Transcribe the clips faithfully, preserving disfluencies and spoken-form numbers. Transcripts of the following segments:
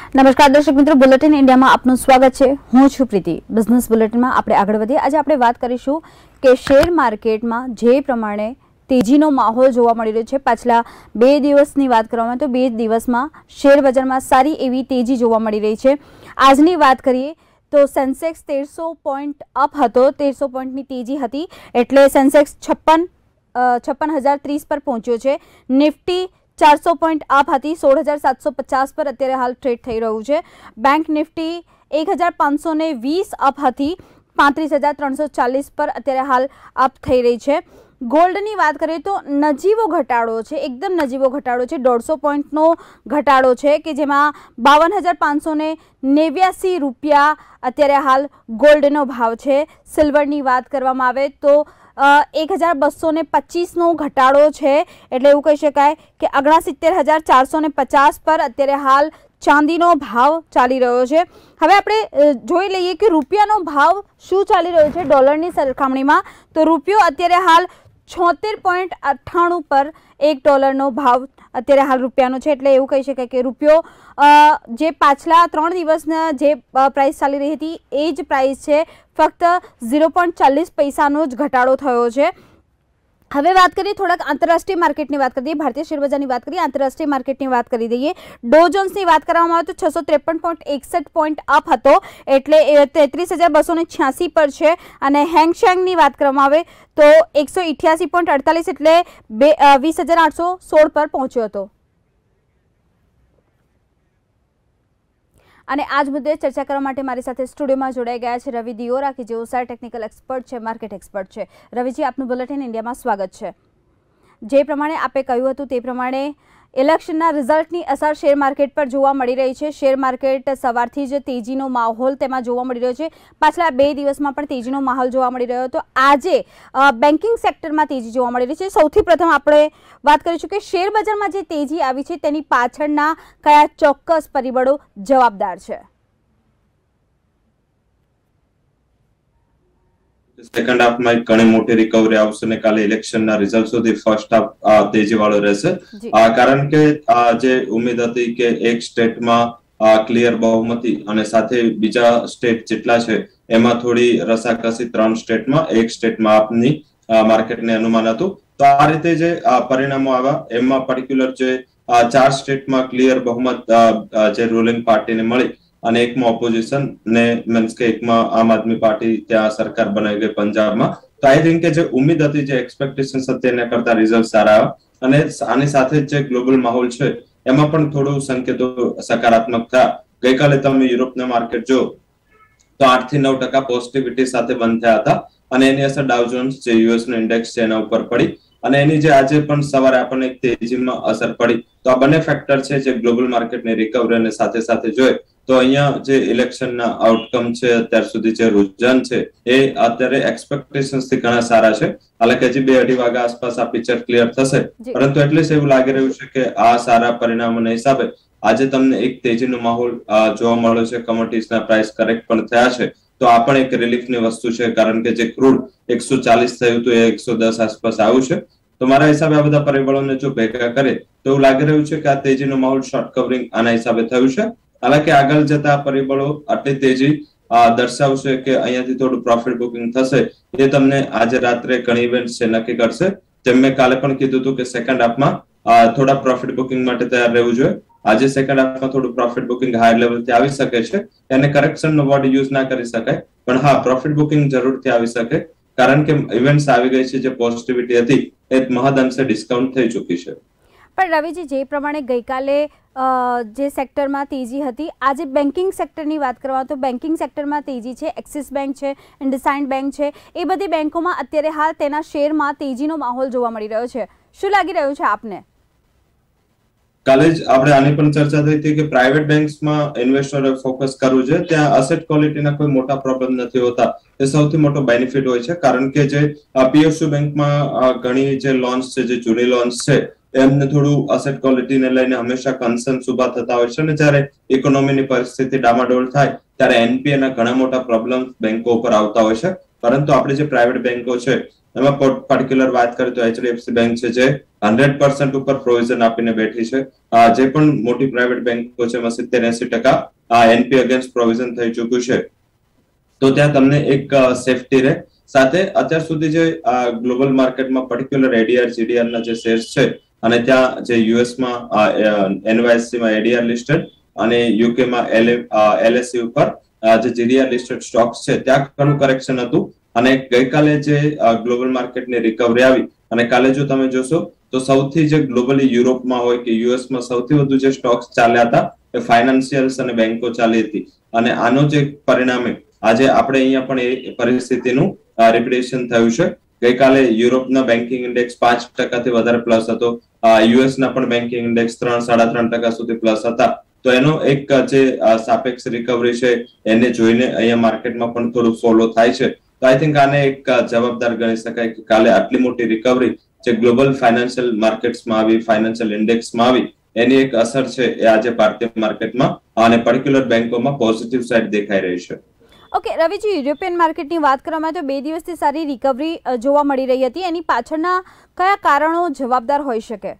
નમસ્કાર દર્શક મિત્રો, બુલેટિન ઇન્ડિયામાં આપનું સ્વાગત છે। હું છું પ્રીતિ। બિઝનેસ બુલેટિનમાં આપણે આગળ વધીએ। આજે આપણે વાત કરીશું કે શેર માર્કેટમાં જે પ્રમાણે તેજીનો માહોલ જોવા મળી રહ્યો છે, પાછલા બે દિવસની વાત કરવામાં તો બે દિવસમાં શેર બજારમાં સારી એવી તેજી જોવા મળી રહી છે। આજની વાત કરીએ તો સેન્સેક્સ તેરસો પોઈન્ટ અપ હતો, તેરસો પોઈન્ટની તેજી હતી, એટલે સેન્સેક્સ છપ્પન છપ્પન હજાર ત્રીસ પર પહોંચ્યો છે। નિફ્ટી चार सौ पॉइंट आप थी सोल हज़ार सात सौ पचास पर अत्यारे हाल ट्रेड थई रह्यु छे। बैंक निफ्टी एक हज़ार पांच सौ ने वीस अप थी पैंतीस हज़ार त्रण सौ चालीस पर अत्यारे हाल अप थई रही है। गोल्डनी बात करिए तो नजीवो घटाड़ो है, एकदम नजीवो घटाड़ो है, दौड़ सौ पॉइंट नो घटाड़ो है कि जेमां बावन हज़ार पांच सौ ने नेव्यासी रुपया अत्यारे हाल गोल्डनो भाव है। सिल्वरनी बात करवामां आवे तो एक हज़ार बसो ने पच्चीस नो घटाड़ो है, एटले एवुं कही शकाय कि अगणासित्तेर हज़ार चार सौ ने पचास पर अत्यारे हाल चांदीनो भाव चाली रह्यो छे। हवे आपणे जोई लईए कि रूपियानो भाव शुं चाली रह्यो छे डॉलरनी सरखामणीमां। तो रूपियो अत्यारे हाल छोतेर पॉइंट अठाणु पर एक डॉलरनो भाव अत्यारे हाल रूपियानो छे, एटले एवुं कही शकाय कि रूपियो जे पाछला त्रण दिवसना जे प्राइस चाली रही हती ए ज प्राइस छे, फक्त जीरो पॉइंट चालीस पैसानो ज घटाडो थयो छे। हवे बात करिए थोड़ाक आंतरराष्ट्रीय मार्केटनी बात कर दीए, भारतीय शेर बजारनी बात करिए, आंतरराष्ट्रीय मार्केटनी बात करी दईए। डो जोन्सनी बात करवामां आवे तो छसो त्रेपन पॉइंट एकसठ पॉइंट अप हतो, एटले तेतरीस हज़ार बसो ने छियासी पर छे। अने हेंगसेंगनी बात करवामां आवे तो एक सौ इठ्यासी पॉइंट अड़तालीस एटले वीस हज़ार आठ सौ सोल पर पहोंच्यो हतो। અને આજ મુદ્દે ચર્ચા કરવા માટે મારી સાથે સ્ટુડિયોમાં જોડાઈ ગયા છે રવિ દિયોરા કે જેઓ સાર ટેકનિકલ એક્સપર્ટ છે, માર્કેટ એક્સપર્ટ છે। રવિજી, આપનું બુલેટિન ઇન્ડિયામાં સ્વાગત છે। જે પ્રમાણે આપે કહ્યું હતું તે પ્રમાણે ઇલેક્શનના રિઝલ્ટની અસર શેર માર્કેટ પર જોવા મળી રહી છે। શેર માર્કેટ સવારથી જ તેજીનો માહોલ તેમાં જોવા મળી રહ્યો છે। પાછલા બે દિવસમાં પણ તેજીનો માહોલ જોવા મળી રહ્યો હતો। આજે બેન્કિંગ સેક્ટરમાં તેજી જોવા મળી રહી છે। સૌથી પ્રથમ આપણે વાત કરીશું કે શેર બજારમાં જે તેજી આવી છે તેની પાછળના કયા ચોક્કસ પરિબળો જવાબદાર છે। સેકન્ડ હાફ માં ઘણી મોટી રિકવરી આવશે ને કાલે ઇલેક્શન ના રિઝલ્ટ સુધી ફર્સ્ટ હાફ તેજી વાળો રહેશે, કારણ કે જે ઉમ્મીદ હતી કે એક સ્ટેટમાં ક્લિયર બહુમતી અને સાથે બીજા સ્ટેટ જેટલા છે એમાં થોડી રસાકસી ત્રણ સ્ટેટમાં એક સ્ટેટમાં આપની માર્કેટને અનુમાન હતું। તો આ રીતે જે પરિણામો આવ્યા એમાં પર્ટિક્યુલર જે ચાર સ્ટેટમાં ક્લિયર બહુમત જે રૂલિંગ પાર્ટીને મળી અને એકમાં ઓપોઝિશન ને મીન્સ કે એકમાં આમ આદમી પાર્ટી ત્યાં સરકાર બનાવી ગઈ પંજાબમાં। તો આઈ થિંક કે જે ઉમ્મીદ હતી, જે એક્સપેક્ટેશન હતી એના કરતા રિઝલ્ટ સારા આવ્યા અને આની સાથે જે ગ્લોબલ માહોલ છે એમાં પણ થોડું સંકેતો સકારાત્મકતા। ગઈકાલે તમે યુરોપના માર્કેટ જો તો આઠ થી નવ ટકા પોઝિટિવિટી સાથે બંધ થયા હતા અને એની અસર ડાઉ જોન્સ જે યુએસ નો ઇન્ડેક્સ છે એના ઉપર પડી અને એની જે આજે પણ સવારે આપણને એક તેજીમાં અસર પડી। તો આ બંને ફેક્ટર છે જે ગ્લોબલ માર્કેટની રિકવરી અને સાથે સાથે જોઈએ તો અહીંયા જે ઇલેક્શનના આઉટકમ છે અત્યાર સુધી જે રુઝાન છે એ અત્યારે એક્સપેક્ટેશન્સ થી ઘણા સારા છે। હાલાકી હજી બે અઢી વાગ્યા આસપાસ આ પિક્ચર ક્લિયર થશે, પરંતુ એટલીસ્ટ એવું લાગી રહ્યું છે કે આ સારા પરિણામોના હિસાબે આજે તમને એક તેજીનો માહોલ જોવા મળ્યો છે। કમોડિટીઝના પ્રાઇસ કરેક્ટ પણ થયા છે, તો આ પણ એક રિલીફની વસ્તુ છે, કારણ કે જે ક્રૂડ એકસો ચાલીસ થયું તો એ એકસો દસ આસપાસ આવ્યું છે। તો મારા હિસાબે આ બધા પરિબળોને જો ભેગા કરે તો એવું લાગી રહ્યું છે કે આ તેજીનો માહોલ શોર્ટ કવરિંગ આના હિસાબે થયું છે। હાલાકી આગળ જતા પરિબળો આટલી તેજી દર્શાવશે કે અહીંયાથી થોડું પ્રોફિટ બુકિંગ થશે એ તમને આજે રાત્રે ઘણી ઇવેન્ટ છે નક્કી કરશે। જેમ મેં કાલે પણ કીધું હતું કે સેકન્ડ હાફમાં થોડા પ્રોફિટ બુકિંગ માટે તૈયાર રહેવું જોઈએ। આજે સેકન્ડ હાફમાં થોડું પ્રોફિટ બુકિંગ હાયર લેવલથી આવી શકે છે, એને કરેક્શનનો વર્ડ યુઝ ના કરી શકાય, પણ હા પ્રોફિટ બુકિંગ જરૂરથી આવી શકે, કારણ કે ઇવેન્ટ્સ આવી ગઈ છે, જે પોઝિટિવિટી હતી એ મહદઅંશે ડિસ્કાઉન્ટ થઈ ચૂકી છે। પણ રવિજી, જે પ્રમાણે ગઈકાલે જે સેક્ટરમાં તેજી હતી, આજે બેન્કિંગ સેક્ટરની વાત કરવા તો બેન્કિંગ સેક્ટરમાં તેજી છે। એક્સિસ બેંક છે, ઇન્ડસઇન્ડ બેંક છે, એ બધી બેંકોમાં અત્યારે હાલ તેના શેરમાં તેજીનો માહોલ જોવા મળી રહ્યો છે। શું લાગી રહ્યું છે આપને? કાલે જ આપણે આની પણ ચર્ચા થઈ હતી કે પ્રાઇવેટ બેંક્સમાં ઇન્વેસ્ટરોએ ફોકસ કરવું છે, ત્યાં અસેટ ક્વોલિટીના કોઈ મોટા પ્રોબ્લેમ નથી હોતા, એ સૌથી મોટો બેનિફિટ હોય છે, કારણ કે જે પીએસયુ બેંકમાં ઘણી જે લોન્સ છે, જે જૂની લોન્સ છે એમને થોડું અસેટ ક્વોલિટીને લઈને હંમેશા કન્સર્ન્સ ઉભા થતા હોય છે અને જ્યારે ઇકોનોમીની પરિસ્થિતિ ડામાડોળ થાય ત્યારે એનપીએ ના ઘણા મોટા પ્રોબ્લેમ બેંકો ઉપર આવતા હોય છે। પરંતુ આપણે જે પ્રાઇવેટ બેંકો છે એમાં પર્ટિક્યુલર વાત કરીએ તો એચડીએફસી બેંક છે, જે હંડ્રેડ પર્સન્ટ ઉપર પ્રોવિઝન આપીને બેઠી છે. જે પણ મોટી પ્રાઇવેટ બેંકો છે એમાં સિત્તેર એસી ટકા એનપી અગેન્સ્ટ પ્રોવિઝન થઈ ચૂક્યું છે. તો ત્યાં તમને એક સેફટી રહે. સાથે અત્યાર સુધી જે ગ્લોબલ માર્કેટમાં પર્ટિક્યુલર એડીઆર જીડીઆર ના જે શેર્સ છે અને ત્યાં જે યુએસમાં એનવાયએસસી માં એડીઆર લિસ્ટેડ અને યુકેમાં એલએસસી ઉપર જે જીડીઆર લિસ્ટેડ સ્ટોક્સ છે ત્યાં ઘણું કરેક્શન હતું. અને ગઈકાલે જે ગ્લોબલ માર્કેટની રિકવરી આવી અને કાલે જો તમે જોશો તો સૌથી જે ગ્લોબલી યુરોપમાં હોય કે યુએસમાં સૌથી વધુ જે સ્ટોક્સ ચાલ્યા હતા એ ફાઇનાન્શિયલ્સ અને બેંકો ચાલી હતી. અને આનો જે પરિણામે આજે આપણે અહીંયા પણ એ પરિસ્થિતિનું રિપીટેશન થયું છે. ગઈકાલે યુરોપના બેન્કિંગ ઇન્ડેક્સ પાંચ ટકાથી વધારે પ્લસ હતો. યુએસના પણ બેન્કિંગ ઇન્ડેક્સ ત્રણ સાડા ત્રણ ટકા સુધી પ્લસ હતા. તો એનો એક જે સાપેક્ષ રિકવરી છે એને જોઈને અહીંયા માર્કેટમાં પણ થોડું ફોલો થાય છે. તો આઈ થિંક આને એક જવાબદાર ગણી શકાય કે કાલે આટલી મોટી રિકવરી જે ગ્લોબલ ફાઇનાન્શિયલ માર્કેટ્સમાં આવી, ફાઇનાન્શિયલ ઇન્ડેક્સમાં આવી, એની એક અસર છે એ આજે ભારતીય માર્કેટમાં અને પર્ટિક્યુલર બેંકોમાં પોઝિટિવ સાઇડ દેખાઈ રહી છે. ઓકે રવિજી, યુરોપિયન માર્કેટની વાત કરવામાં તો બે દિવસથી સારી રિકવરી જોવા મળી રહી હતી. એની પાછળના કયા કારણો જવાબદાર હોઈ શકે?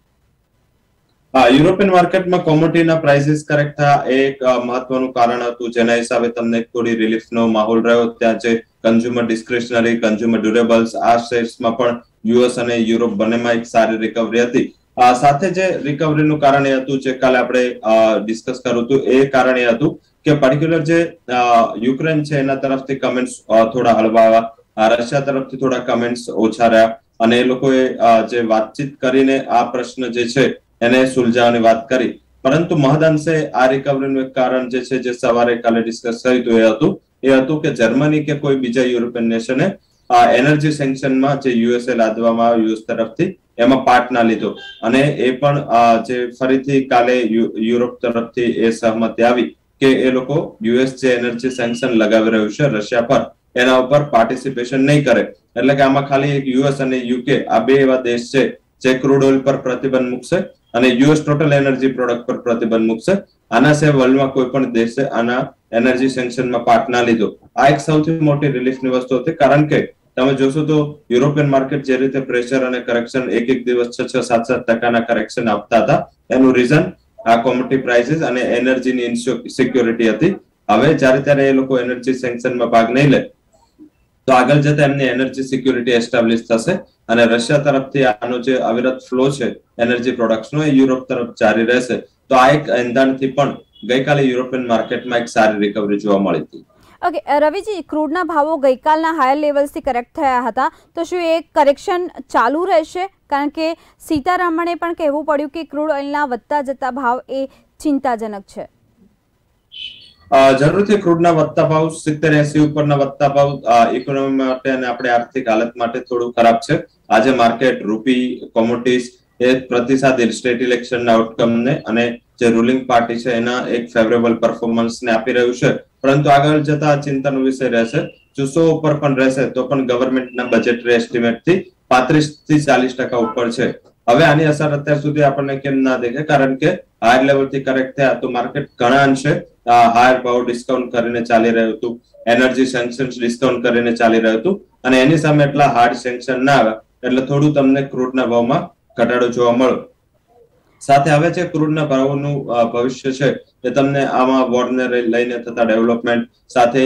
હા, યુરોપિયન માર્કેટમાં કોમોડિટીના પ્રાઇસીસ કરેક્ટ થયા એક મહત્વનું કારણ હતું, જેના હિસાબે તમને થોડી રિલીફનો માહોલ રહ્યો. ત્યાં જે કન્ઝ્યુમર ડિસ્ક્રિશનરી, કન્ઝ્યુમર ડ્યુરેબલ્સ, આ શેર્સમાં પણ યુએસ અને યુરોપ બંનેમાં એક સારી રિકવરી હતી. સાથે જે રિકવરીનું કારણ એ હતું જે કાલે આપણે ડિસ્કસ કર્યું હતું, એ કારણ એ હતું કે પર્ટિક્યુલર જે યુક્રેન છે એના તરફથી કમેન્ટ્સ થોડા હળવા આવ્યા, રશિયા તરફથી થોડા કમેન્ટ્સ ઓછા રહ્યા અને એ લોકોએ જે વાતચીત કરીને આ પ્રશ્ન જે છે એને સુલઝાવવાની વાત કરી. પરંતુ મહદઅંશે આ રિકવરીનું એક કારણ જે છે જે સવારે કાલે ડિસ્કસ થયું હતું એ હતું એ હતું કે જર્મની કે કોઈ બીજા યુરોપિયન નેશને એનર્જી સેન્કશનમાં જે યુએસએ લાદવામાં આવ્યો યુએસ તરફથી એમાં પાર્ટ ના લીધો અને એ પણ જે ફરીથી કાલે યુરોપ તરફથી એ સહમતિ આવી કે એ લોકો યુએસ જે એનર્જી સેન્કશન લગાવી રહ્યું છે રશિયા પર એના ઉપર પાર્ટિસિપેશન નહીં કરે. એટલે કે આમાં ખાલી એક યુએસ અને યુકે આ બે એવા દેશ છે જે ક્રૂડ ઓઇલ પર પ્રતિબંધ મૂકશે અને યુએસ ટોટલ એનર્જી પ્રોડક્ટ પર પ્રતિબંધ મૂકશે. આના સિવાય વર્લ્ડમાં કોઈ પણ દેશે આના એનર્જી સેન્કશનમાં પાર્ટ ના લીધો. આ એક સૌથી મોટી રિલીફની વસ્તુ હતી, કારણ કે તમે જોશો તો યુરોપિયન માર્કેટ જે રીતે પ્રેશર અને કરેક્શન એક એક દિવસ છ છ સાત સાત ટકાના કરેક્શન આપતા હતા, એનું રીઝન આ કોમોડિટી પ્રાઇસીસ અને એનર્જીની ઇનસિક્યોરિટી હતી. હવે જ્યારે ત્યારે એ લોકો એનર્જી સેન્કશનમાં ભાગ નહીં લે તો આગળ જતા એમની એનર્જી સિક્યોરિટી એસ્ટાબ્લિશ થશે અને રશિયા તરફથી આનો જે અવિરત ફ્લો છે એનર્જી પ્રોડક્ટ્સનો એ યુરોપ તરફ જારી રહેશે. તો આ એક એંધાણથી પણ ગઈકાલે યુરોપિયન માર્કેટમાં એક સારી રિકવરી જોવા મળી હતી. ઓકે રવિજી, ક્રૂડના ભાવો ગઈકાલના હાયર લેવલ્સથી કરેક્ટ થયા હતા, તો શું એ કરેક્શન ચાલુ રહેશે? કારણ કે સીતારમણે પણ કહેવું પડ્યું કે ક્રૂડ ઓઇલના વધતા જતા ભાવ એ ચિંતાજનક છે. જરૂરથી ક્રૂડના વધતા ભાવ, સિત્તેર એસી ઉપરના વધતા ભાવ ઇકોનોમી માટે અને આપણે આર્થિક હાલત માટે થોડું ખરાબ છે. આજે માર્કેટ રૂપી, કોમોડિટીઝ એ પ્રતિસાદ સ્ટેટ ઇલેક્શનના આઉટકમને અને જે રૂલિંગ પાર્ટી છે એના એક ફેવરેબલ પરફોર્મન્સને આપી રહ્યું છે. પરંતુ આગળ જતા ચિંતાનો વિષય રહેશે. જો સો ઉપર પણ રહેશે તો પણ ગવર્મેન્ટના બજેટરી એસ્ટિમેટથી પાંત્રીસ થી ચાલીસ ટકા ઉપર છે. હવે આની અસર અત્યાર સુધી આપણને કેમ ના દેખાય? કારણ કે હાયર લેવલથી કરેક્ટ થયા તો માર્કેટ ઘણા અંશે હાયર ભાવ ડિસ્કાઉન્ટ કરીને ચાલી રહ્યું હતું, એનર્જી સેન્કશન ડિસ્કાઉન્ટ કરીને ચાલી રહ્યું હતું અને એની સામે એટલા હાર્ડ સેન્કશન ના આવે એટલે થોડું તમને ક્રૂડના ભાવમાં ઘટાડો જોવા મળ્યો. સાથે હવે જે ક્રૂડના ભાવોનું ભવિષ્ય છે એ તમને આમાં વોરને લઈને થતા ડેવલપમેન્ટ સાથે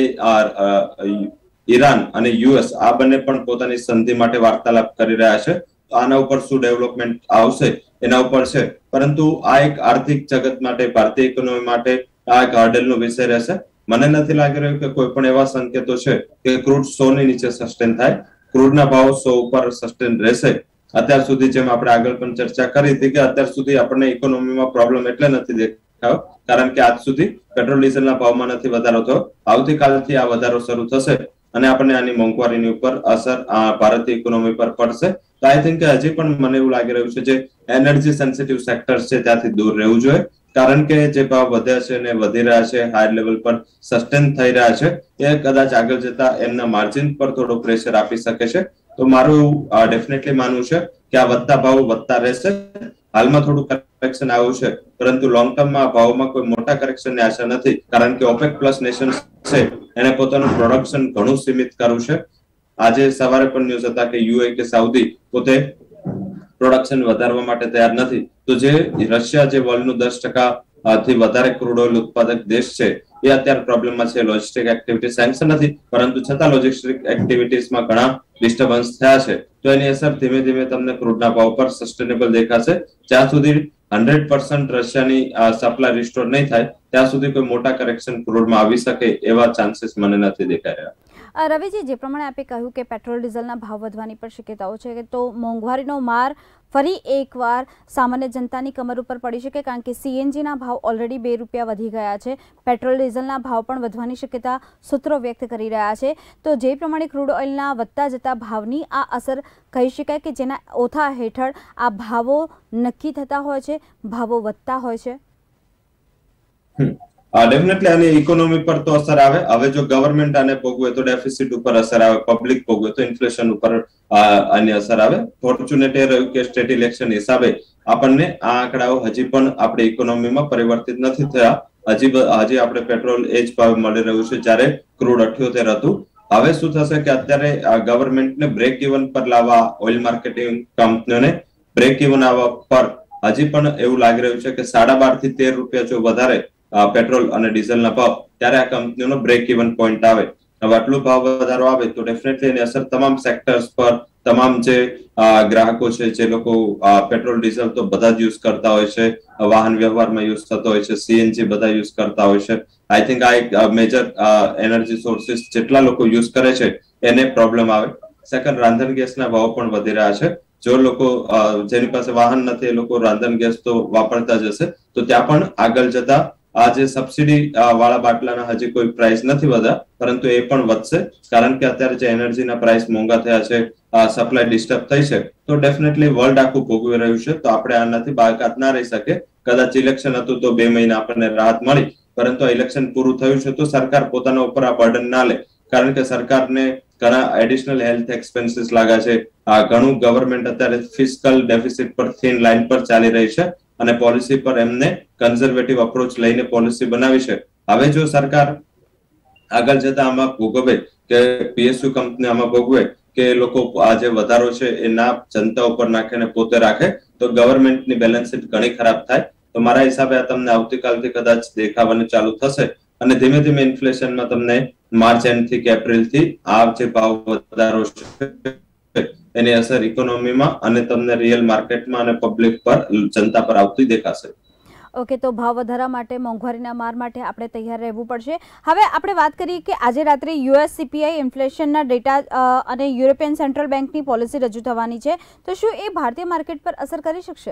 ઈરાન અને યુએસ આ બંને પણ પોતાની સંધિ માટે વાર્તાલાપ કરી રહ્યા છે. તો આના ઉપર શું ડેવલપમેન્ટ આવશે એના ઉપર છે. પરંતુ આ એક આર્થિક જગત માટે, ભારતીય ઇકોનોમી માટે આ એક હર્ડલનો વિષય રહેશે. મને નથી લાગી રહ્યું કે કોઈ પણ એવા સંકેતો છે કે ક્રૂડ સો ની નીચે સસ્ટેન થાય. ક્રૂડના ભાવ સો ઉપર સસ્ટેન રહેશે. અત્યાર સુધી જેમ આપણે આગળ પણ ચર્ચા કરી હતી કે અત્યાર સુધી આપણને ઇકોનોમીમાં પ્રોબ્લેમ એટલે નથી દેખાયો કારણ કે આજ સુધી પેટ્રોલ ડીઝલના ભાવમાં નથી વધારો થયો. આવતીકાલથી આ વધારો શરૂ થશે અને આપણને આની મોંઘવારીની ઉપર અસર ભારતીય ઇકોનોમી પર પડશે. તો આઈ થિંક હજી પણ મને એવું લાગી રહ્યું છે જે એનર્જી સેન્સિટિવ સેક્ટર્સ છે ત્યાંથી દૂર રહેવું જોઈએ, કારણ કે જે ભાવ વધ્યા છે ને વધી રહ્યા છે, હાયર લેવલ પર સસ્ટેન થઈ રહ્યા છે, એ કદાચ આગળ જતા એમના માર્જિન પર થોડો પ્રેશર આપી શકે છે. તો મારું એવું ડેફિનેટલી માનવું છે કે આ વધતા ભાવ વધતા રહેશે. હાલમાં થોડું કરેક્શન આવ્યું છે પરંતુ લોંગ ટર્મમાં ભાવમાં કોઈ મોટા કરેક્શનની આશા નથી, કારણ કે ઓપેક પ્લસ નેશન છે એને પોતાનું પ્રોડક્શન ઘણું સીમિત કરવું છે. આજે સવારે પણ ન્યૂઝ હતા કે યુએ કે સાઉદી પોતે પ્રોડક્શન વધારવા માટે તૈયાર નથી. તો જે રશિયા જે વર્લ્ડનું દસ ટકા થી વધારે ક્રૂડ ઓઇલ ઉત્પાદક દેશ છે એ અત્યારે પ્રોબ્લેમમાં છે. લોજિસ્ટિક એક્ટિવિટી સેન્કશન નથી, પરંતુ છતાં લોજિસ્ટિક એક્ટિવિટીઝમાં ઘણા ડિસ્ટર્બન્સ થયા છે. તો એની અસર ધીમે ધીમે તમને ક્રૂડના ભાવ પર સસ્ટેનેબલ દેખાશે. જ્યાં સુધી હંડ્રેડ પર્સન્ટ રશિયાની સપ્લાય રિસ્ટોર નહીં થાય ત્યાં સુધી કોઈ મોટા કરેક્શન ક્રૂડમાં આવી શકે એવા ચાન્સીસ મને નથી દેખાઈ રહ્યા. રવિજી, જે પ્રમાણે આપે કહ્યું કે પેટ્રોલ ડીઝલના ભાવ વધવાની પણ શક્યતાઓ છે, તો મોંઘવારીનો માર ફરી એકવાર સામાન્ય જનતાની કમર ઉપર પડી શકે, કારણ કે સીએનજીના ભાવ ઓલરેડી બે રૂપિયા વધી ગયા છે. પેટ્રોલ ડીઝલના ભાવ પણ વધવાની શક્યતા સૂત્રો વ્યક્ત કરી રહ્યા છે. તો જે પ્રમાણે ક્રૂડ ઓઇલના વધતા જતા ભાવની આ અસર કહી શકાય કે જેના ઓથા હેઠળ આ ભાવો નક્કી થતા હોય છે, ભાવો વધતા હોય છે. ડેફિનેટલી આની ઇકોનોમી પર તો અસર આવે. હવે જો ગવર્મેન્ટ આને ભોગવે તો ડેફિસિટ ઉપર અસર આવે, પબ્લિક ભોગવે તો ઇન્ફ્લેશન ઉપર આની અસર આવે. ફોર્ચ્યુનેટ એ રહ્યું કે સ્ટેટ ઇલેક્શન હિસાબે આપણને આ આંકડાઓ હજી પણ આપણે ઇકોનોમીમાં પરિવર્તિત નથી થયા. હજી હજી આપણે પેટ્રોલ એ જ ભાવ મળી રહ્યું છે જ્યારે ક્રૂડ અઠ્યોતેર હતું. હવે શું થશે કે અત્યારે ગવર્મેન્ટને બ્રેક ઇવન પર લાવવા, ઓઇલ માર્કેટિંગ કંપનીઓને બ્રેક ઇવન આવવા પર હજી પણ એવું લાગી રહ્યું છે કે સાડા બાર થી તેર રૂપિયા જો વધારે પેટ્રોલ અને ડીઝલના ભાવ ત્યારે આ કંપનીઓનો બ્રેક ઇવન પોઈન્ટ આવે. હવે આટલો ભાવ વધારો આવે તો ડેફિનેટલી એની અસર તમામ સેક્ટર્સ પર, તમામ જે ગ્રાહકો છે, જે લોકો પેટ્રોલ ડીઝલ તો બધા જ યુઝ કરતા હોય છે, વાહન વ્યવહારમાં યુઝ થતો હોય છે, સીએનજી બધા યુઝ કરતા હોય છે. આઈ થિંક આ એક મેજર એનર્જી સોર્સિસ જેટલા લોકો યુઝ કરે છે એને પ્રોબ્લેમ આવે. સેકન્ડ, રાંધણ ગેસના ભાવ પણ વધી રહ્યા છે. જો લોકો જેની પાસે વાહન નથી એ લોકો રાંધણ ગેસ તો વાપરતા જ હશે, તો ત્યાં પણ આગળ જતા આ જે સબસિડી વાળા બાટલાના હજી કોઈ પ્રાઇસ નથી વધ્યા, પરંતુ એ પણ વધશે, કારણ કે અત્યારે જે એનર્જીના પ્રાઇસ મોંઘા થયા છે, સપ્લાય ડિસ્ટર્બ થઈ છે, તો ડેફિનેટલી વર્લ્ડ આખું ભોગવી રહ્યું છે. તો આપણે આનાથી બાકાત ના રહી શકે. કદાચ ઇલેક્શન હતું તો બે મહિના આપણને રાહત મળી, પરંતુ આ ઇલેક્શન પૂરું થયું છે તો સરકાર પોતાના ઉપર આ બર્ડન ના લે, કારણ કે સરકારને ઘણા એડિશનલ હેલ્થ એક્સપેન્સીસ લાગ્યા છે. આ ઘણું ગવર્મેન્ટ અત્યારે ફિસ્કલ ડેફિસિટ પર થીન લાઇન પર ચાલી રહી છે અને પોલિસી પર એમને કન્ઝર્વેટિવ અપ્રોચ લઈને પોલિસી બનાવી છે. હવે જો સરકાર આગળ જતા આમાં ભોગવે કે પીએસયુ કંપની આમાં ભોગવે કે લોકો આ જે વધારો છે એ ના જનતા ઉપર નાખે ને પોતે રાખે તો ગવર્મેન્ટની બેલેન્સ શીટ ઘણી ખરાબ થાય. તો મારા હિસાબે આ તમને આવતીકાલથી કદાચ દેખાવાનું ચાલુ થશે અને ધીમે ધીમે ઇન્ફ્લેશનમાં તમને માર્ચ એન્ડ થી કે એપ્રિલ થી આ જે ભાવ વધારો છે એની અસર ઇકોનોમીમાં અને તમને રિયલ માર્કેટમાં અને પબ્લિક પર, જનતા પર આવતી દેખાશે. ઓકે, તો ભાવ વધારા માટે, મોંઘવારીના માર માટે આપણે તૈયાર રહેવું પડશે. હવે આપણે વાત કરીએ કે આજે રાત્રે યુએસ સીપીઆઈ ઇન્ફ્લેશનના ડેટા અને યુરોપિયન સેન્ટ્રલ બેંકની પોલિસી રજૂ થવાની છે, તો શું એ ભારતીય માર્કેટ પર અસર કરી શકશે?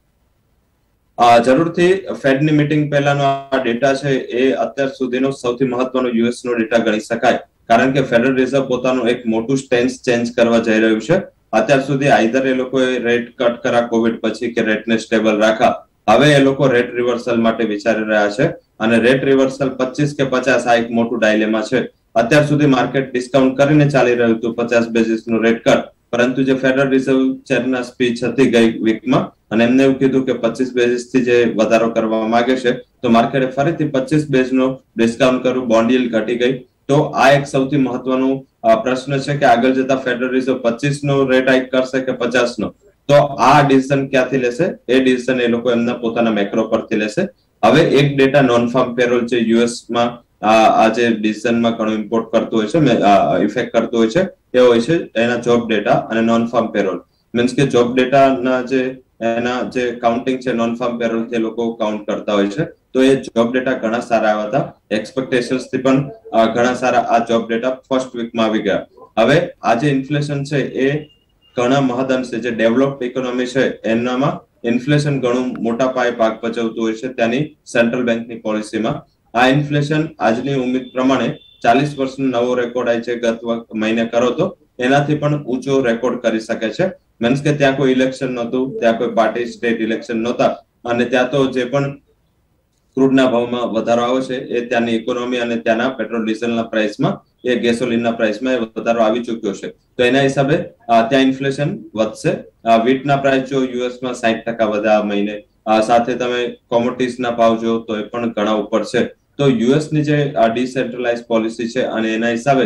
જરૂરથી. ફેડની મીટિંગ પહેલાનો આ ડેટા છે એ અત્યાર સુધીનો સૌથી મહત્વનો યુએસ નો ડેટા ગણી શકાય, કારણ કે ફેડરલ રિઝર્વ પોતાનું એક મોટું સ્ટેન્સ ચેન્જ કરવા જઈ રહ્યું છે. અત્યાર સુધી આઈધર એ લોકોએ રેટ કટ કરા કોવિડ પછી કે રેટને સ્ટેબલ રાખા. હવે એ લોકો રેટ રિવર્સલ માટે વિચારી રહ્યા છે અને રેટ રિવર્સલ પચીસ કે પચાસ આ એક મોટું ડાયલેમા છે. અત્યાર સુધી માર્કેટ ડિસ્કાઉન્ટ કરીને ચાલી રહ્યું હતું પચાસ બેઝિસ નું રેટ કટ, પરંતુ જે ફેડરલ રિઝર્વ ચેરના સ્પીચ હતી ગઈ વીકમાં અને એમને એવું કીધું કે પચીસ બેઝિસ થી જે વધારો કરવા માંગે છે, તો માર્કેટે ફરીથી પચીસ બેઝ નું ડિસ્કાઉન્ટ કર્યું, બોન્ડ યીલ્ડ ઘટી ગઈ. તો આ એક સૌથી મહત્વનો પ્રશ્ન છે કે આગળ જતા ફેડરલ રિઝર્વ પચીસ નો રેટ હાઇક કરશે કે પચાસ નો. તો આ ડિસિઝન ક્યાંથી લેશે? એ ડિસિઝન એ લોકો એમના પોતાના મેક્રો પરથી લેશે. હવે એક ડેટા નોન ફાર્મ પેરોલ છે યુએસમાં, આ જે ડિસિઝનમાં ઘણું ઇમ્પોર્ટ કરતું હોય છે, ઇફેક્ટ કરતું હોય છે, એ હોય છે એના જોબ ડેટા અને નોન ફાર્મ પેરોલ. મીન્સ કે જોબ ડેટાના જે એના જે કાઉન્ટિંગ છે નોન ફાર્મ પેરોલ થી લોકો કાઉન્ટ કરતા હોય છે. તો એ જોબ ડેટા ઘણા સારા આવ્યા હતા, એક્સપેક્ટેશન્સ થી પણ ઘણા સારા આ જોબ ડેટા ફર્સ્ટ વીકમાં આવી ગયા. હવે આ જે ઇન્ફ્લેશન છે એ ઘણા મહદઅંશે જે ડેવલપ્ડ ઇકોનોમી છે એનામાં ઇન્ફ્લેશન ઘણું મોટા પાયે ભાગ ભજવતું હોય છે ત્યાંની સેન્ટ્રલ બેંકની પોલિસીમાં. આ ઇન્ફ્લેશન આજની ઉમ્મીદ પ્રમાણે ચાલીસ વર્ષનો નવો રેકોર્ડ આય છે ગત મહિને કરો તો એનાથી પણ ઊંચો રેકોર્ડ કરી શકે છે. મીન્સ કે ત્યાં કોઈ ઇલેક્શન નહોતું, ત્યાં કોઈ પાર્ટી સ્ટેટ ઇલેક્શન નહોતા અને ત્યાં તો જે પણ ક્રૂડના ભાવમાં વધારો આવે છે એ ત્યાંની ઇકોનોમી અને ત્યાંના પેટ્રોલ ડીઝલના પ્રાઇસમાં, એ ગેસોલિનના પ્રાઇસમાં એ વધારો આવી ચુક્યો છે. તો એના હિસાબે ત્યાં ઇન્ફ્લેશન વધશે. વીટના પ્રાઇસ જો યુએસમાં સાઠ ટકા વધ્યા મહિને, સાથે તમે કોમોડિટીઝના ભાવ જો તો એ પણ ઘણા ઉપર છે. તો યુએસની જે ડિસેન્ટ્રલાઇઝ પોલિસી છે અને એના હિસાબે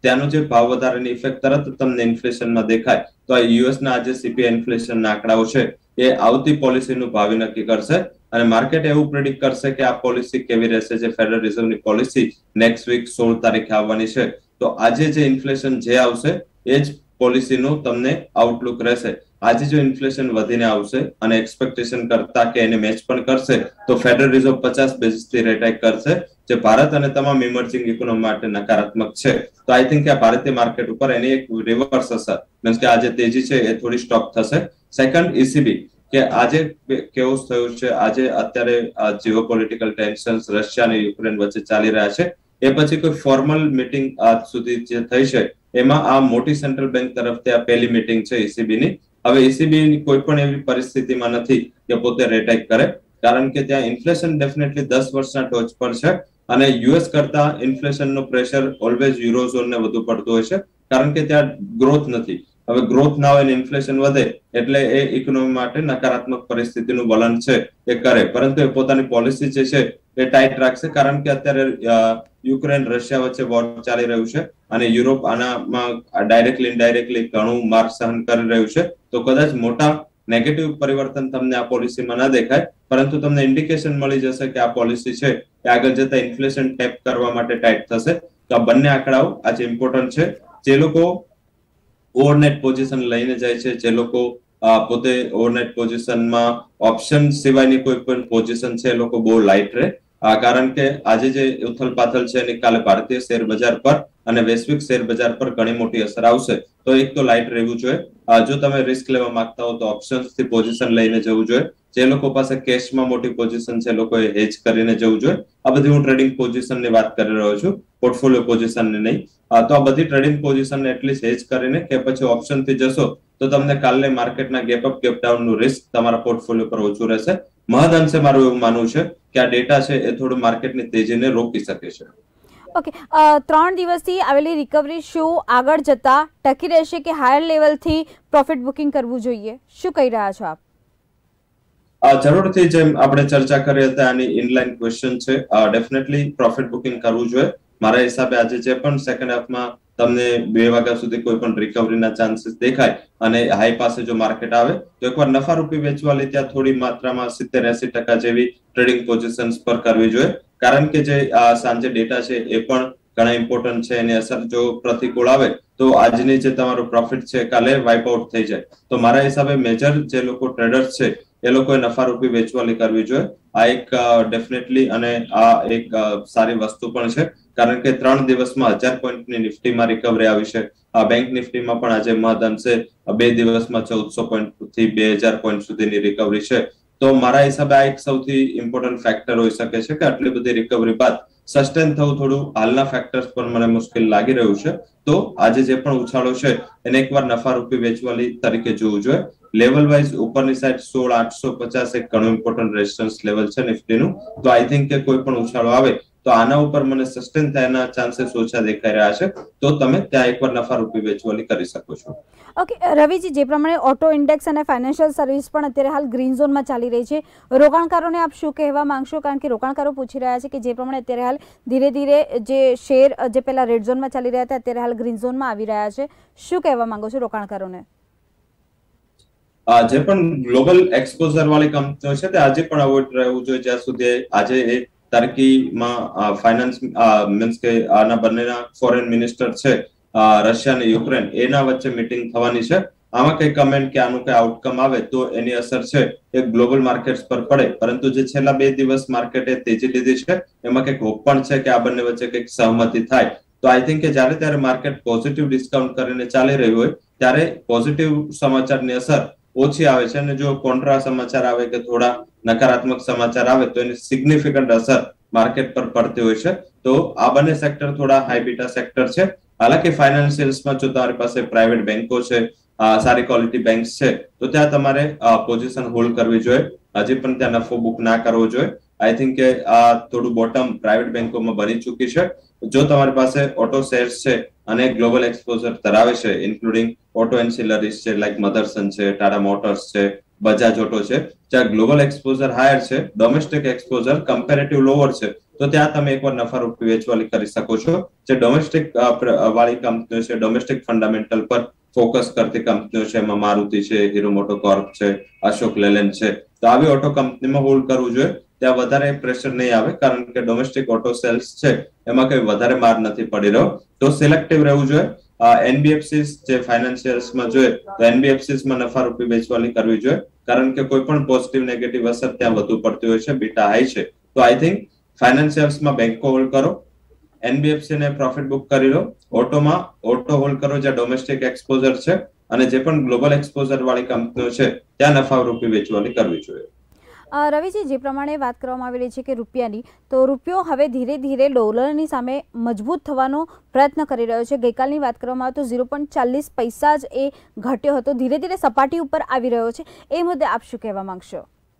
ત્યાંનો જે ભાવ વધારાની ઇફેક્ટ તરત તમને ઇન્ફ્લેશનમાં દેખાય તો આ યુએસના આજે સીપીઆઈ ઇન્ફ્લેશનના આંકડાઓ છે એ આવતી પોલિસીનું ભાવિ નક્કી કરશે અને માર્કેટ એવું પ્રેડિક્ટ કરશે કે આ પોલિસી કેવી રહેશે જે ફેડરલ રિઝર્વની પોલિસી નેક્સ્ટ વીક સોળ તારીખે આવવાની છે તો આજે જે ઇન્ફ્લેશન જે આવશે એ જ પોલિસીનું તમને આઉટલુક રહેશે આજે જો ઇન્ફ્લેશન વધીને આવશે અને એક્સપેક્ટેશન કરતા કે એને મેચ પણ કરશે તો ફેડરલ રિઝર્વ પચાસ બેઝિસથી રેટ હાઇક કરશે જે ભારત અને તમામ ઇમર્જિંગ ઇકોનોમી માટે નકારાત્મક છે તો આઈ થિંક કે આ ભારતીય માર્કેટ ઉપર એની એક રિવર્સ અસર મીન્સ કે આજે તેજી છે એ થોડી સ્ટોપ થશે સેકન્ડ ઈસીબી કે આજે કેવું થયું છે આજે અત્યારે જીઓપોલિટિકલ ટેન્શન્સ રશિયા અને યુક્રેન વચ્ચે ચાલી રહ્યા છે એ પછી કોઈ ફોર્મલ મીટિંગ આજ સુધી જે થઈ છે એમાં આ મોટી સેન્ટ્રલ બેંક તરફથી આ પહેલી મીટિંગ છે ઈસીબી ની હવે ઈસીબી ની કોઈ પણ એવી પરિસ્થિતિમાં નથી કે પોતે રેટ હાઇક કરે કારણ કે ત્યાં ઇન્ફ્લેશન ડેફિનેટલી દસ વર્ષના ટોચ પર છે અને યુએસ કરતા ઇન્ફ્લેશનનો પ્રેશર ઓલવેઝ યુરોઝોનને વધુ પડતું હોય છે કારણ કે ત્યાં ગ્રોથ નથી હવે ગ્રોથ ના હોય ને ઇન્ફ્લેશન વધે એટલે એ ઇકોનોમી માટે નકારાત્મક પરિસ્થિતિનું વલણ છે એ કરે પરંતુ એ પોતાની પોલિસી જે છે એ ટાઈટ રાખશે કારણ કે અત્યારે યુક્રેન રશિયા વચ્ચે વોર ચાલી રહ્યું છે અને યુરોપ આનામાં ડાયરેક્ટલી ઇનડાયરેક્ટલી ઘણું માર સહન કરી રહ્યું છે તો કદાચ મોટા નેગેટિવ પરિવર્તન તમને આ પોલિસીમાં ના દેખાય પરંતુ તમને ઇન્ડિકેશન મળી જશે કે આ પોલિસી છે એ આગળ જતા ઇન્ફ્લેશન ટેપ કરવા માટે ટાઈટ થશે તો આ બંને આંકડાઓ આજે ઇમ્પોર્ટન્ટ છે જે લોકો ઓવરનેટ પોઝિશન લઈને જાય છે જે લોકો પોતે ઓવરનેટ પોઝિશનમાં ઓપ્શન સિવાયની કોઈ પણ પોઝિશન છે એ લોકો બહુ લાઇટ રહે કારણ કે આજે જે ઉથલ પાથલ છે એની કાલે ભારતીય શેર બજાર પર અને વૈશ્વિક શેર બજાર પર ઘણી મોટી અસર આવશે તો એક તો લાઇટ રહેવું જોઈએ જો તમે રિસ્ક લેવા માંગતા હો તો ઓપ્શન્સ થી પોઝિશન લઈને જવું જોઈએ જે લોકો પાસે કેશમાં મોટી પોઝિશન છે લોકોએ હેજ કરીને જવું જોઈએ આ બધી હું ટ્રેડિંગ પોઝિશનની વાત કરી રહ્યો છું પોર્ટફોલિયો પોઝિશનની નહીં તો આ બધી ટ્રેડિંગ પોઝિશનને એટલીસ્ટ હેજ કરીને કે પછી ઓપ્શન થી જશો તો તમને કાલે માર્કેટના ગેપ અપ ગેપ ડાઉન નું રિસ્ક તમારા પોર્ટફોલિયો પર ઓછું રહેશે મહદઅંશે મારું એવું માનવું છે કે આ ડેટા છે એ થોડું માર્કેટની તેજીને રોકી શકે છે ઓકે ત્રણ દિવસથી આવેલી રિકવરી શું આગળ જતા ટકી રહેશે કે હાયર લેવલથી પ્રોફિટ બુકિંગ કરવું જોઈએ શું કહી રહ્યા છો આપ જરૂરથી જેમ આપણે ચર્ચા કરી હતી આની ઇનલાઇન ક્વેશ્ચન છે ડેફિનેટલી પ્રોફિટ બુકિંગ કરવું જોઈએ મારા હિસાબે આજે જે પણ સેકન્ડ હાફમાં તમને બે વાગ્યા સુધી કોઈ પણ રિકવરીના ચાન્સીસ દેખાય અને હાઈ પાસે જો માર્કેટ આવે તો એકવાર નફા રૂપી વેચવા લે ત્યાં થોડી માત્રામાં સિત્તેર એસી ટકા જેવી ટ્રેડિંગ પોઝિશન્સ પર કરવી જોઈએ કારણ કે જે સાંજે ડેટા છે એ પણ ઘણા ઇમ્પોર્ટન્ટ છે એની અસર જો પ્રતિકૂળ આવે તો આજની જે તમારું પ્રોફિટ છે કાલે વાઇપ આઉટ થઈ જાય તો મારા હિસાબે મેજર જે લોકો ટ્રેડર્સ છે એ લોકોએ નફા રૂપી વેચવાલી કરવી જોઈએ આ એક ડેફિનેટલી અને આ એક સારી વસ્તુ પણ છે કારણ કે ત્રણ દિવસમાં હજાર પોઈન્ટની નિફ્ટીમાં રિકવરી આવી છે આ બેંક નિફ્ટીમાં પણ આજે મહદઅંશે બે દિવસમાં ચૌદસો પોઈન્ટ થી બે હજાર પોઈન્ટ સુધીની રિકવરી છે તો મારા હિસાબે આ એક સૌથી ઇમ્પોર્ટન્ટ ફેક્ટર હોઈ શકે છે કે આટલી બધી રિકવરી બાદ સસ્ટેન થવું થોડું હાલના ફેક્ટર્સ પર મને મુશ્કેલ લાગી રહ્યું છે તો આજે જે પણ ઉછાળો છે એને એકવાર નફા રૂપી વેચવાલી તરીકે જોવું જોઈએ લેવલ વાઇઝ ઉપરની સાઈડ સોળ આઠસો પચાસ એક ઘણું ઇમ્પોર્ટન્ટ રેઝિસ્ટન્સ લેવલ છે નિફ્ટીનું તો આઈ થિંક કે કોઈ પણ ઉછાળો આવે તો આના ઉપર મને સસ્ટેન થયાના ચાન્સીસ ઓછા દેખાઈ રહ્યા છે તો તમે ત્યાં એકવાર નફા રૂપી વેચવાલી કરી શકો છો ઓકે રવિજી જે પ્રમાણે ઓટો ઇન્ડેક્સ અને ફાઇનાન્શિયલ સર્વિસ પણ અત્યારે હાલ ગ્રીન ઝોનમાં ચાલી રહી છે રોકાણકારોને આપ શું કહેવા માંગશો કારણ કે રોકાણકારો પૂછી રહ્યા છે કે જે પ્રમાણે અત્યારે હાલ ધીરે ધીરે જે શેર જે પહેલા રેડ ઝોનમાં ચાલી રહ્યા હતા અત્યારે હાલ ગ્રીન ઝોનમાં આવી રહ્યા છે શું કહેવા માંગો છો રોકાણકારોને જે પણ ગ્લોબલ એક્સપોઝર વાળી કંપનીઓ છે તે આજે પણ અવોઇડ રહેવું જોઈએ જ્યાં સુધી આજે એ ટર્કીમાં ફાઇનાન્સ મીન્સ કે આના બંનેના ફોરેન મિનિસ્ટર છે રશિયા અને યુક્રેન એના વચ્ચે મીટિંગ થવાની છે આમાં કઈ કમેન્ટ કે આનું કઈ આઉટકમ આવે તો એની અસર છે એ ગ્લોબલ માર્કેટ્સ પર પડે પરંતુ જે છેલ્લા બે દિવસ માર્કેટે તેજી લીધી છે એમાં કઈક હોપ પણ છે કે આ બંને વચ્ચે કઈક સહમતિ થાય તો આઈ થિંક કે જયારે ત્યારે માર્કેટ પોઝિટિવ ડિસ્કાઉન્ટ કરીને ચાલી રહ્યું હોય ત્યારે પોઝિટિવ સમાચારની અસર ઓછી આવે છે અને જો કોન્ટ્રા સમાચાર આવે કે થોડા નકારાત્મક સમાચાર આવે તો એની સિગ્નિફિકન્ટ અસર માર્કેટ પર પડતી હોય છે તો આ બંને સેક્ટર થોડા હાઈ બીટા સેક્ટર છે હાલાકી ફાઇનાન્શિયલ્સમાં જો તમારી પાસે પ્રાઇવેટ બેંકો છે સારી ક્વોલિટી બેંક્સ છે તો ત્યાં તમારે પોઝિશન હોલ્ડ કરવી જોઈએ હજી પણ ત્યાં નફો બુક ના કરવો જોઈએ આઈ થિંક કે આ થોડું બોટમ પ્રાઇવેટ બેંકોમાં બની ચૂકી છે જો તમારી પાસે ઓટો શેર્સ છે અને ગ્લોબલ એક્સપોઝર ધરાવે છે ઇન્ક્લુડિંગ ઓટો એન્સિલરીઝ છે લાઈક મધરસન છે ટાટા મોટર્સ છે બજાજ ઓટો છે જ્યાં ગ્લોબલ એક્સપોઝર હાયર છે ડોમેસ્ટિક એક્સપોઝર કમ્પેરેટિવ લોઅર છે તો ત્યાં તમે એકવાર નફા રૂપી વેચવાલી કરી શકો છો. જે ડોમેસ્ટિક વાળી કંપનીઓ છે, ડોમેસ્ટિક ફંડામેન્ટલ પર ફોકસ કરતી કંપનીઓ છે, એમાં મારુતિ છે, હીરો મોટોકોર્પ છે, અશોક લેલેન્ડ છે, તો આવી ઓટો કંપનીમાં હોલ્ડ કરવું જોઈએ. ત્યાં વધારે પ્રેશર નહીં આવે કારણ કે ડોમેસ્ટિક ઓટો સેલ્સ છે એમાં કઈ વધારે માર નથી પડી રહ્યો. તો સિલેક્ટિવ રહેવું જોઈએ. એનબીએફસી જે ફાઇનાન્શિયલ્સમાં જોઈએ તો એનબીએફસીમાં નફા રૂપી વેચવાલી કરવી જોઈએ કારણ કે કોઈ પણ પોઝિટિવ નેગેટિવ અસર ત્યાં વધુ પડતી હોય છે, બીટા હાઈ છે. તો આઈ થિંક ફાઇનાન્શિયલ્સમાં બેંકો હોલ્ડ કરો, એનબીએફસી ને પ્રોફિટ બુક કરી લો, ઓટોમાં ઓટો હોલ્ડ કરો જ્યાં ડોમેસ્ટિક એક્સપોઝર છે, અને જે પણ ગ્લોબલ એક્સપોઝર વાળી કંપનીઓ છે ત્યાં નફા રૂપી વેચવાલી કરવી જોઈએ. રવિજી, જે પ્રમાણે વાત કરવામાં આવી રહી છે કે રૂપિયાની, તો રૂપિયો હવે ધીરે ધીરે ડોલરની સામે મજબૂત થવાનો પ્રયત્ન કરી રહ્યો છે. ગઈકાલની વાત કરવામાં આવે તો ઝીરો પોઈન્ટ ચાલીસ પૈસા જ એ ઘટ્યો હતો, ધીરે ધીરે સપાટી ઉપર આવી રહ્યો છે. એ મુદ્દે આપ શું કહેવા માંગશો?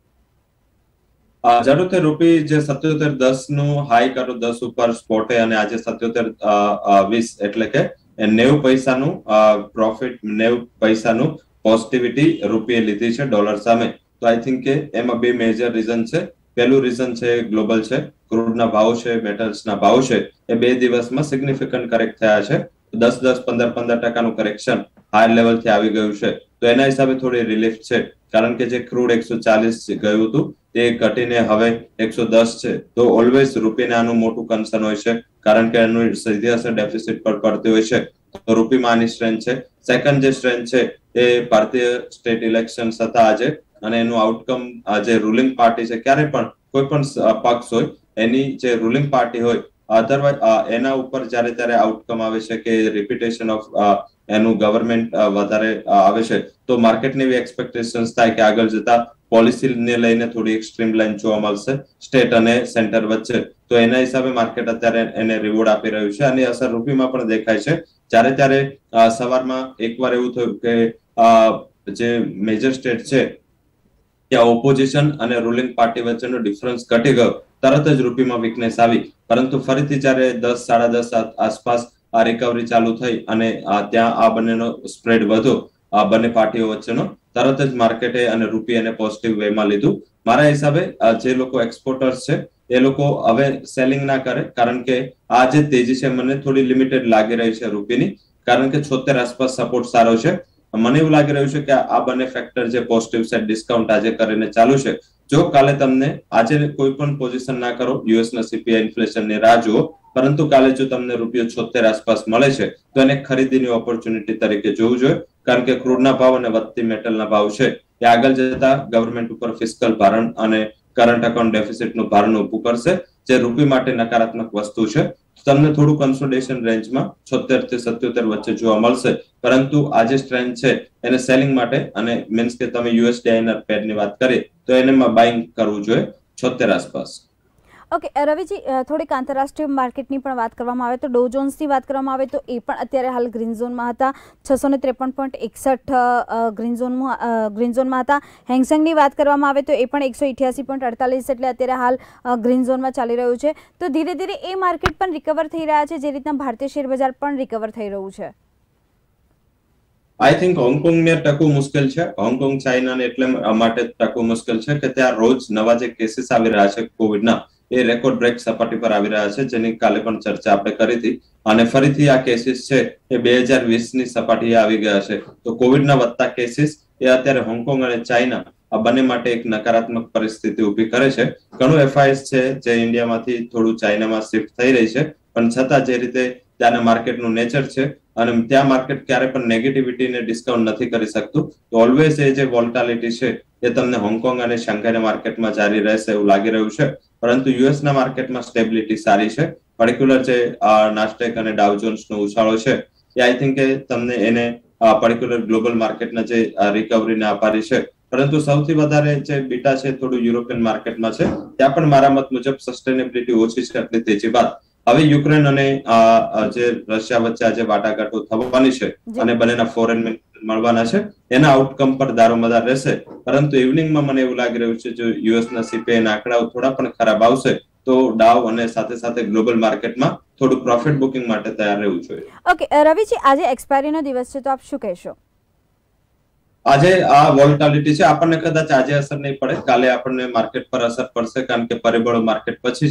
જરૂર તે રૂપી જે સત્યોતેર દસ નું હાઈ કરો દસ ઉપર સ્પોટે અને આજે સત્યોતેર વીસ એટલે કે નેવું પૈસાનું પ્રોફિટ, નેવું પૈસાનું પોઝિટિવિટી રૂપિયે લીધી છે ડોલર સામે. તો આઈ થિંક કે એમાં બે મેજર રીઝન છે. પહેલું રીઝન છે ગ્લોબલ છે, ક્રૂડના ભાવ છે, મેટલ્સના ભાવ છે, એ બે દિવસમાં સિગ્નિફિકન્ટ કરેક્ટ થયા છે. દસ દસ પંદર પંદર ટકાનું કરેક્શન હાયર લેવલથી આવી ગયું છે. તો એના હિસાબે થોડી રિલીફ છે કારણ કે જે ક્રૂડ એકસો ચાલીસ ગયું હતું તે ઘટીને હવે એકસો દસ છે. તો ઓલવેઝ રૂપિયાને આનું મોટું કન્સર્ન હોય છે કારણ કે એનું સીધી અસર ડેફિસિટ પર પડતી હોય છે. તો રૂપિયામાં આની સ્ટ્રેન્થ છે. સેકન્ડ જે સ્ટ્રેન્થ છે એ ભારતીય સ્ટેટ ઇલેક્શન હતા આજે, અને એનું આઉટકમ જે રૂલિંગ પાર્ટી છે, ક્યારે પણ કોઈ પણ પક્ષ હોય એની જે રૂલિંગ પાર્ટી હોય અધરવાઇઝ એના ઉપર જયારે ત્યારે આઉટકમ આવે છે કે રિપીટેશન ઓફ એનું ગવર્મેન્ટ વધારે આવે છે તો માર્કેટની એવી એક્સપેક્ટેશન્સ થાય કે આગળ જતા પોલિસીને લઈને થોડી એક્સ્ટ્રીમ લાઈન જોવા મળશે સ્ટેટ અને સેન્ટર વચ્ચે. તો એના હિસાબે માર્કેટ અત્યારે એને રિવોર્ડ આપી રહ્યું છે અને અસર રૂપિયામાં પણ દેખાય છે. જ્યારે ત્યારે સવારમાં એકવાર એવું થયું કે જે મેજર સ્ટેટ છે ત્યાં ઓપોઝિશન અને રૂલિંગ પાર્ટી વચ્ચેનો ડિફરન્સ ઘટી ગયો, તરત જ રૂપિયામાં વીકનેસ આવી. પરંતુ ફરીથી જયારે દસ સાડા દસ આસપાસ આ રિકવરી ચાલુ થઈ અને ત્યાં આ બંનેનો સ્પ્રેડ વધ્યો આ બંને પાર્ટીઓ વચ્ચેનો, તરત જ માર્કેટે અને રૂપિયાને પોઝિટિવ વેમાં લીધું. મારા હિસાબે જે લોકો એક્સપોર્ટર્સ છે એ લોકો હવે સેલિંગ ના કરે કારણ કે આ જે તેજી છે મને થોડી લિમિટેડ લાગી રહી છે રૂપિયાની, કારણ કે છોતેર આસપાસ સપોર્ટ સારો છે. મને એવું લાગી રહ્યું છે કે આ બંને ફેક્ટર જે પોઝિટિવ સાઇડ ડિસ્કાઉન્ટ આજે કરીને ચાલુ છે, જો કાલે તમને આજે કોઈ પણ પોઝિશન ના કરો, યુએસ ના સીપીઆઈ ઇન્ફ્લેશનની રાહ જુઓ, પરંતુ કાલે જો તમને રૂપિયો છોતેર આસપાસ મળે છે તો એને ખરીદીની ઓપોર્ચ્યુનિટી તરીકે જોવું જોઈએ કારણ કે ક્રૂડના ભાવ અને વધતી મેટલના ભાવ છે એ આગળ જતા ગવર્મેન્ટ ઉપર ફિસ્કલ ભારણ અને કરંટ અકાઉન્ટ ડેફિસિટનું ભારણ ઉભું કરશે, જે રૂપિયા માટે નકારાત્મક વસ્તુ છે. તમને થોડું કન્સોલિડેશન રેન્જમાં છોતેર થી સત્યોતેર વચ્ચે જોવા મળશે, પરંતુ આ જે સ્ટ્રેન્થ છે એને સેલિંગ માટે અને મીન્સ કે તમે યુએસડી આઈએનઆર પેરની વાત કરી તો એને બાઇંગ કરવું જોઈએ છોતેર આસપાસ. ઓકે રવિજી, થોડીક આંતરરાષ્ટ્રીય માર્કેટની પણ વાત કરવામાં આવે તો ડો જોન્સની વાત કરવામાં આવે તો એ પણ અત્યારે હાલ ગ્રીન ઝોનમાં હતા, છસો ને ત્રેપન પોઈન્ટ એકસઠ ગ્રીન ઝોનમાં ગ્રીન ઝોનમાં હતા. હેંગસેંગની વાત કરવામાં આવે તો એ પણ એકસો ઇઠ્યાસી પોઈન્ટ અડતાલીસ એટલે અત્યારે હાલ ગ્રીન ઝોનમાં ચાલી રહ્યું છે. તો ધીરે ધીરે એ માર્કેટ પણ રિકવર થઈ રહ્યા છે જે રીતના ભારતીય શેર બજાર પણ રિકવર થઈ રહ્યું છે. આઈ થિંક હોંગકોંગ ને ટકવું મુશ્કેલ છે. હોંગકોંગ ચાઇના ને એટલે માટે ટકવું મુશ્કેલ છે કે ત્યાં રોજ નવા જે કેસીસ આવી રહ્યા છે કોવિડના એ રેકોર્ડ બ્રેક સપાટી પર આવી રહ્યા છે, જેની કાલે પણ ચર્ચા આપણે કરી હતી. અને ફરીથી આ કેસીસ છે એ બે હજાર વીસ ની સપાટીએ આવી ગયા છે. તો કોવિડના વધતા કેસીસ એ અત્યારે હોંગકોંગ અને ચાઇના આ બંને માટે એક નકારાત્મક પરિસ્થિતિ ઉભી કરે છે. ઘણું એફઆઈએસ છે જે ઇન્ડિયામાંથી થોડું ચાઇનામાં શિફ્ટ થઈ રહી છે, પણ છતાં જે રીતે ત્યાંના માર્કેટનું નેચર છે અને ત્યાં માર્કેટ ક્યારે પણ નેગેટિવિટીને ડિસ્કાઉન્ટ નથી કરી શકતું, તો ઓલવેઝ એ જે વોલ્ટાલિટી છે એ તમને હોંગકોંગ અને શાંઘાઈના માર્કેટમાં જારી રહેશે એવું લાગી રહ્યું છે. પરંતુ યુએસના માર્કેટમાં સ્ટેબિલિટી સારી છે. પર્ટિક્યુલર જે નાસ્ટેક અને ડાઉ જોન્સનો ઉછાળો છે એ આઈ થિંક કે તમને એને પર્ટિક્યુલર ગ્લોબલ માર્કેટના જે રિકવરીને આભારી છે. પરંતુ સૌથી વધારે જે બીટા છે થોડું યુરોપિયન માર્કેટમાં છે. ત્યાં પણ મારા મત મુજબ સસ્ટેનેબિલિટી ઓછી છે એટલી તેજી બાદ હવે યુક્રેન અને જે રશિયા વચ્ચે આજે વાટાઘાટો થવાની છે અને બંનેના ફોરેન મિનિસ્ટર મળવાના છે, એના આઉટકમ પર દારોમદાર રહેશે. પરંતુ ઇવનિંગમાં મને એવું લાગી રહ્યું છે જો યુએસના સીપીઆઈ ના આંકડાઓ થોડા પણ ખરાબ આવશે તો ડાઉ અને સાથે સાથે ગ્લોબલ માર્કેટમાં થોડું પ્રોફિટ બુકિંગ માટે તૈયાર રહેવું જોઈએ. ઓકે રવિજી, આજે એક્સપાયરીનો દિવસ છે તો આપ શું કહેશો? આજે આ વોલ્ટાલિટી છે, આપણને કદાચ આજે અસર નહીં પડે, કાલે આપણને માર્કેટ પર અસર પડશે કારણ કે પરિબળો માર્કેટ પછી છે.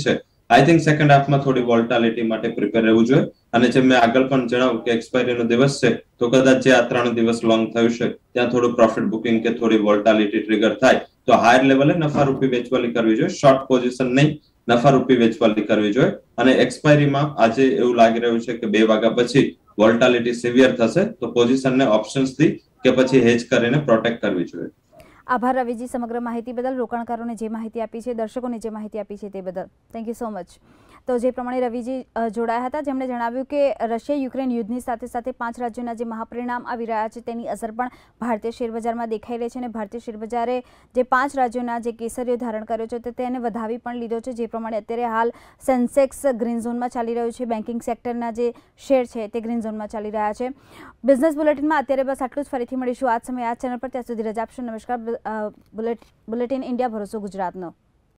આઈ થિંક સેકન્ડ હાફમાં થોડી વોલ્ટાલિટી માટે પ્રિપેર રહેવું જોઈએ. અને જેમ મેં આગળ પણ જણાવ્યું કે એક્સપાયરીનો દિવસ છે તો કદાચ જે આ ત્રણ દિવસ લોંગ થયું છે ત્યાં થોડું પ્રોફિટ બુકિંગ કે થોડી વોલ્ટાલિટી ટ્રિગર થાય તો હાયર લેવલે નફા રૂપી વેચવાલી કરવી જોઈએ. શોર્ટ પોઝિશન નહીં, નફા રૂપી વેચવાલી કરવી જોઈએ. અને એક્સપાયરીમાં આજે એવું લાગી રહ્યું છે કે બે વાગ્યા પછી વોલ્ટાલિટી સિવિયર થશે તો પોઝિશનને ઓપ્શન્સથી કે પછી હેજ કરીને પ્રોટેક્ટ કરવી જોઈએ. આભાર રવિજી સમગ્ર માહિતી બદલ, રોકાણકારોને જે માહિતી આપી છે, દર્શકોને જે માહિતી આપી છે તે બદલ થેન્ક યુ સો મચ. તો જે પ્રમાણે રવિજી જોડાયા હતા જેમણે જણાવ્યું કે રશિયા યુક્રેન યુદ્ધની સાથે સાથે પાંચ રાજ્યોના જે મહાપરિણામ આવી રહ્યા છે તેની અસર પણ ભારતીય શેરબજારમાં દેખાઈ રહી છે અને ભારતીય શેરબજારે જે પાંચ રાજ્યોના જે કેસરીઓ ધારણ કર્યો છે તેને વધાવી પણ લીધો છે. જે પ્રમાણે અત્યારે હાલ સેન્સેક્સ ગ્રીન ઝોનમાં ચાલી રહ્યું છે, બેન્કિંગ સેક્ટરના જે શેર છે તે ગ્રીન ઝોનમાં ચાલી રહ્યા છે. બિઝનેસ બુલેટિનમાં અત્યારે બસ આટલું જ. ફરીથી મળીશું આ જ સમયે આ ચેનલ પર. ત્યાં સુધી રજા આપશો. નમસ્કાર. બુલેટિન ઇન્ડિયા, ભરોસો ગુજરાતનો.